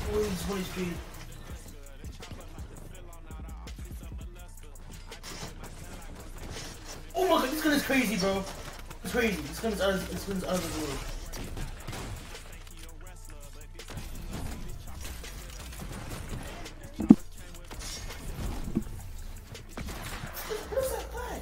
Always 20 speed. Oh my god, this gun is crazy, bro. It's crazy. This gun is out of the world. What is that guy?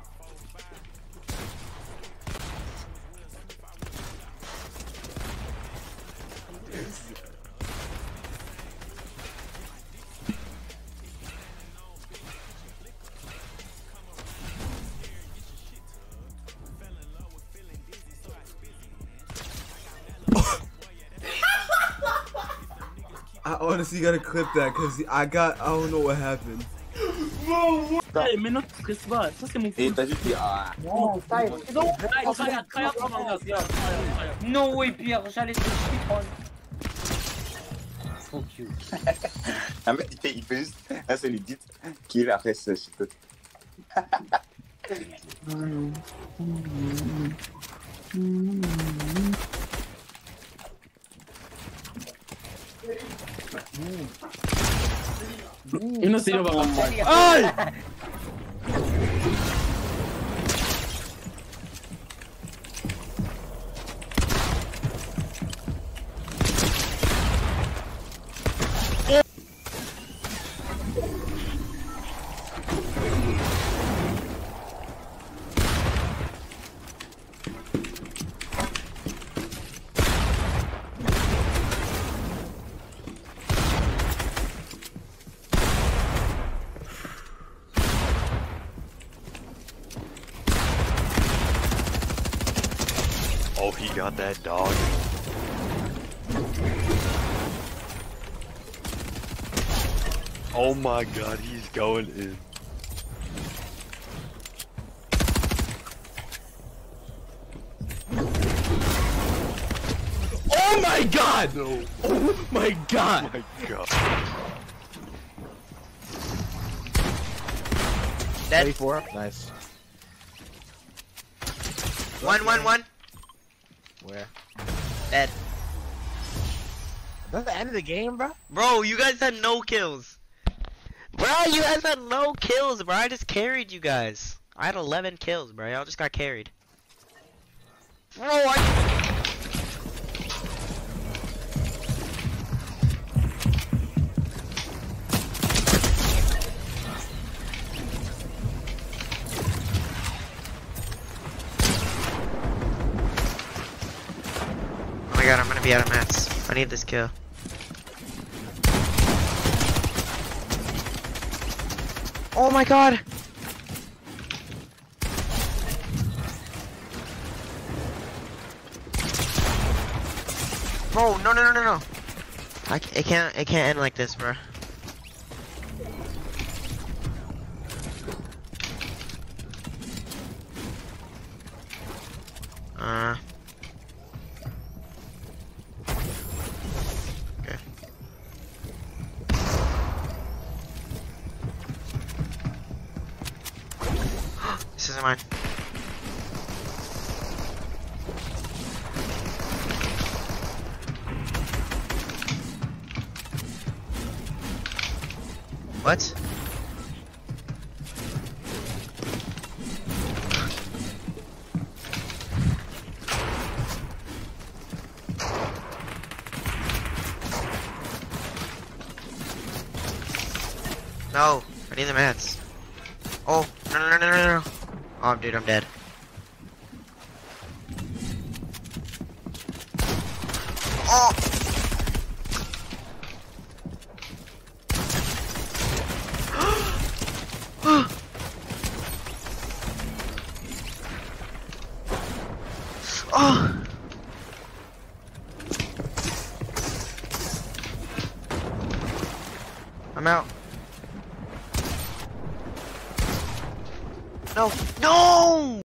I honestly gotta clip that because I don't know what happened. Mais non, tu stresses pas, ça c'est mon Et coup. t'as juste dit ah. Non, ça y est. Non, regarde. No way, Pierre, j'allais te chiffrer. Fuck you. Un mec il fait juste un seul edit qui après ce shit. Et non, c'est on va pas. Aïe! Oh, he got that dog. Oh my god, he's going in. Oh my god! No. Oh my god! Oh my god. Dead. 34. Nice. One. Where? Dead. That's the end of the game, bro? Bro, you guys had no kills. Bro, you guys had no kills, bro. I just carried you guys. I had 11 kills, bro. Y'all just got carried. Bro, I... Oh my god, I'm gonna be out of mats. I need this kill. Oh my god! Bro, no. It can't end like this, bro. Okay. This isn't mine. What? No, I need the mats. Oh, no. Oh, dude, I'm dead. Oh! Oh! I'm out. No!